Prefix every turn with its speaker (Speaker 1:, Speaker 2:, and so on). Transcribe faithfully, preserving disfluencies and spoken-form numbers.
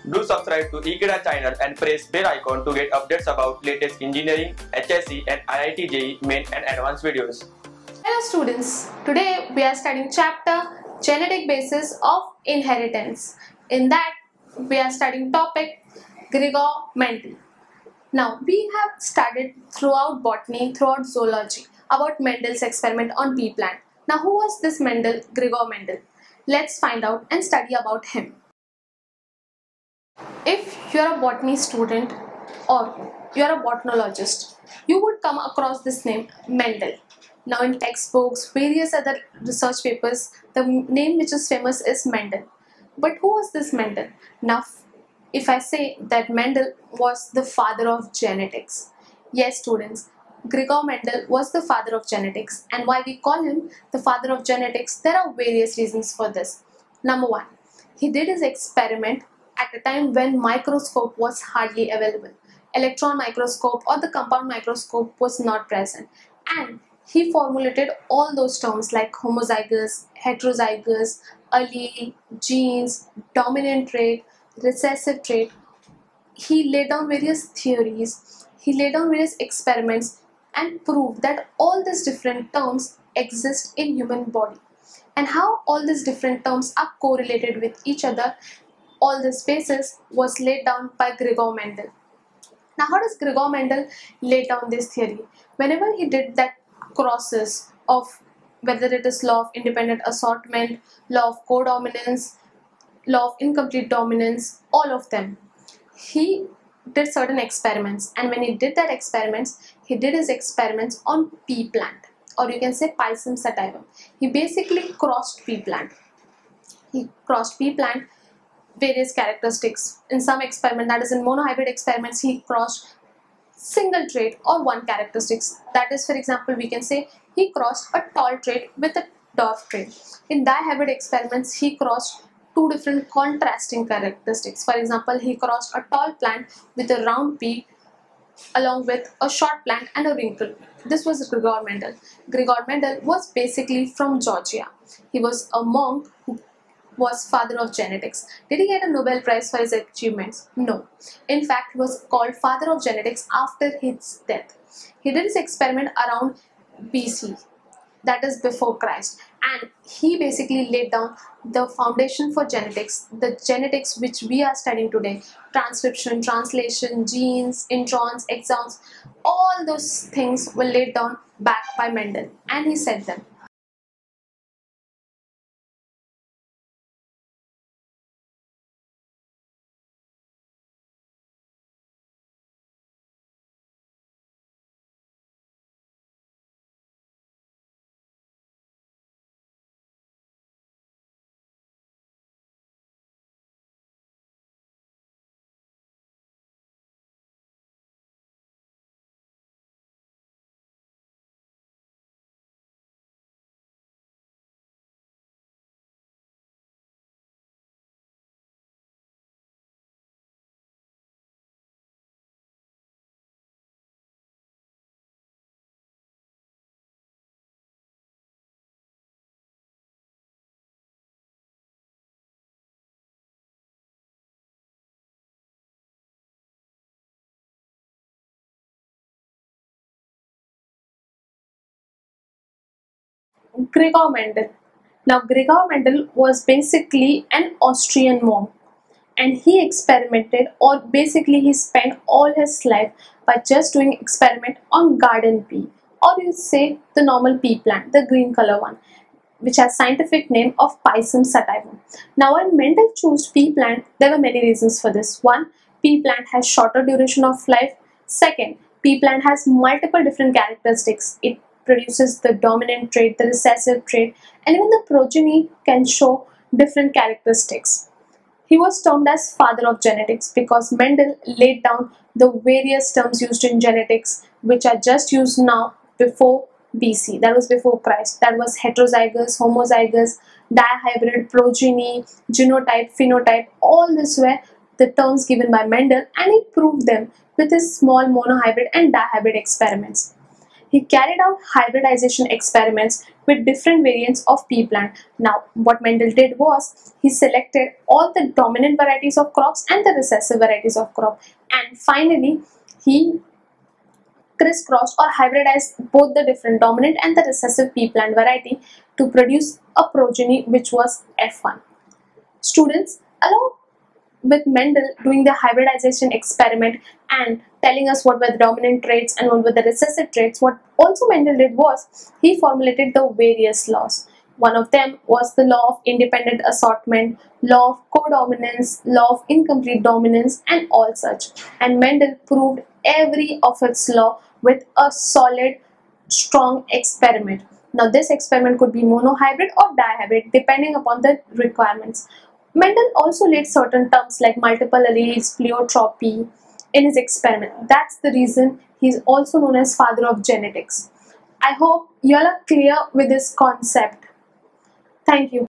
Speaker 1: Do subscribe to Ekeeda channel and press bell icon to get updates about latest engineering, H S C and I I T J E E main and advanced videos.
Speaker 2: Hello students, today we are studying chapter Genetic Basis of Inheritance. In that we are studying topic Gregor Mendel. Now we have studied throughout botany, throughout zoology about Mendel's experiment on pea plant. Now who was this Mendel, Gregor Mendel? Let's find out and study about him. If you are a botany student or you are a botanologist, you would come across this name Mendel. Now in textbooks, various other research papers, the name which is famous is Mendel. But who was this Mendel? Now if I say that Mendel was the father of genetics, yes students, Gregor Mendel was the father of genetics. And why we call him the father of genetics, there are various reasons for this. Number one, he did his experiment at a time when microscope was hardly available. Electron microscope or the compound microscope was not present, and he formulated all those terms like homozygous, heterozygous, allele, genes, dominant trait, recessive trait. He laid down various theories, he laid down various experiments and proved that all these different terms exist in human body, and how all these different terms are correlated with each other. All this basis was laid down by Gregor Mendel. Now how does Gregor Mendel lay down this theory? Whenever he did that crosses of whether it is law of independent assortment, law of codominance, law of incomplete dominance, all of them, he did certain experiments, and when he did that experiments, he did his experiments on pea plant, or you can say Pisum sativum. He basically crossed pea plant. He crossed pea plant various characteristics. In some experiment, that is in monohybrid experiments, he crossed single trait or one characteristics. That is, for example, we can say he crossed a tall trait with a dwarf trait. In dihybrid experiments, he crossed two different contrasting characteristics. For example, he crossed a tall plant with a round pea along with a short plant and a wrinkle. This was Gregor Mendel. Gregor Mendel was basically from Georgia. He was a monk who was father of genetics. Did he get a Nobel Prize for his achievements? No. In fact, he was called father of genetics after his death. He did his experiment around B C, that is before Christ, and he basically laid down the foundation for genetics, the genetics which we are studying today: transcription, translation, genes, introns, exons. All those things were laid down back by Mendel, and he said them. Gregor Mendel. Now Gregor Mendel was basically an Austrian monk, and he experimented, or basically he spent all his life by just doing experiment on garden pea, or you say the normal pea plant, the green color one, which has scientific name of Pisum sativum. Now when Mendel chose pea plant, there were many reasons for this. One, pea plant has shorter duration of life. Second, pea plant has multiple different characteristics. It produces the dominant trait, the recessive trait, and even the progeny can show different characteristics. He was termed as father of genetics because Mendel laid down the various terms used in genetics which are just used now before B C, that was before Christ. That was heterozygous, homozygous, dihybrid, progeny, genotype, phenotype. All this were the terms given by Mendel, and he proved them with his small monohybrid and dihybrid experiments. He carried out hybridization experiments with different variants of pea plant. Now, what Mendel did was he selected all the dominant varieties of crops and the recessive varieties of crop, and finally he crisscrossed or hybridized both the different dominant and the recessive pea plant variety to produce a progeny which was F one. Students, along with Mendel doing the hybridization experiment and telling us what were the dominant traits and what were the recessive traits, what also Mendel did was he formulated the various laws. One of them was the law of independent assortment, law of codominance, law of incomplete dominance, and all such. And Mendel proved every of its law with a solid, strong experiment. Now, this experiment could be monohybrid or dihybrid depending upon the requirements. Mendel also laid certain terms like multiple alleles, pleiotropy in his experiment. That's the reason he is also known as father of genetics. I hope you all are clear with this concept. Thank you.